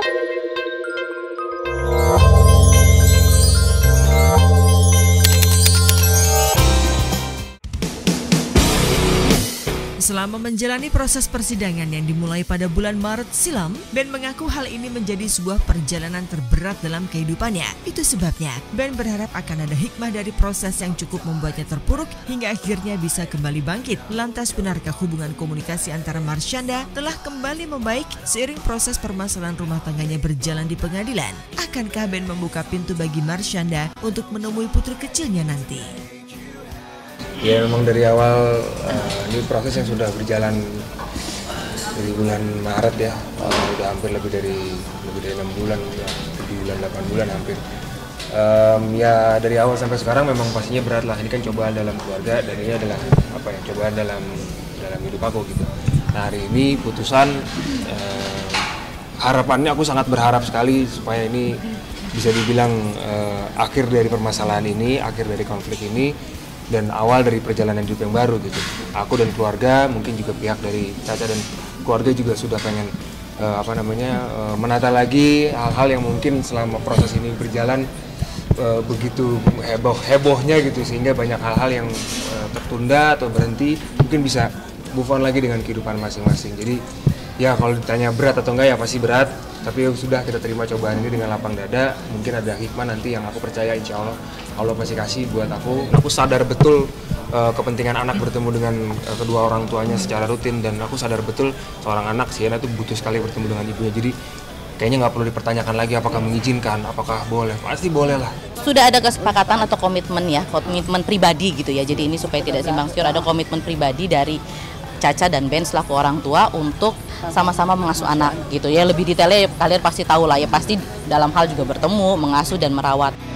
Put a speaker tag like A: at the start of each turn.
A: Selama menjalani proses persidangan yang dimulai pada bulan Maret silam, Ben mengaku hal ini menjadi sebuah perjalanan terberat dalam kehidupannya. Itu sebabnya Ben berharap akan ada hikmah dari proses yang cukup membuatnya terpuruk hingga akhirnya bisa kembali bangkit. Lantas benarkah hubungan komunikasi antara Marshanda telah kembali membaik seiring proses permasalahan rumah tangganya berjalan di pengadilan? Akankah Ben membuka pintu bagi Marshanda untuk menemui putri kecilnya nanti?
B: Ya memang dari awal ini proses yang sudah berjalan dari bulan Maret ya, udah hampir lebih dari 6 bulan, 7 bulan, 8 bulan hampir. Ya dari awal sampai sekarang memang pastinya berat lah. Ini kan cobaan dalam keluarga dan ini adalah cobaan dalam hidup aku gitu. Nah hari ini putusan, harapannya aku sangat berharap sekali supaya ini bisa dibilang akhir dari permasalahan ini, akhir dari konflik ini, dan awal dari perjalanan hidup yang baru gitu. Aku dan keluarga, mungkin juga pihak dari Caca dan keluarga juga sudah pengen menata lagi hal-hal yang mungkin selama proses ini berjalan begitu hebohnya gitu, sehingga banyak hal-hal yang tertunda atau berhenti, mungkin bisa move on lagi dengan kehidupan masing-masing. Jadi ya kalau ditanya berat atau enggak ya pasti berat, tapi sudah kita terima cobaan ini dengan lapang dada. Mungkin ada hikmah nanti yang aku percaya, insya Allah pasti kasih buat aku. Aku sadar betul kepentingan anak bertemu dengan kedua orang tuanya secara rutin, dan aku sadar betul seorang anak Sienna itu butuh sekali bertemu dengan ibunya. Jadi kayaknya nggak perlu dipertanyakan lagi apakah mengizinkan, apakah boleh, pasti boleh lah.
C: Sudah ada kesepakatan atau komitmen ya, komitmen pribadi gitu ya. Jadi ini supaya tidak simpang siur, ada komitmen pribadi dari Caca dan Ben selaku orang tua untuk sama-sama mengasuh anak gitu ya. Lebih detailnya ya, kalian pasti tahu lah ya, pasti dalam hal juga bertemu, mengasuh dan merawat.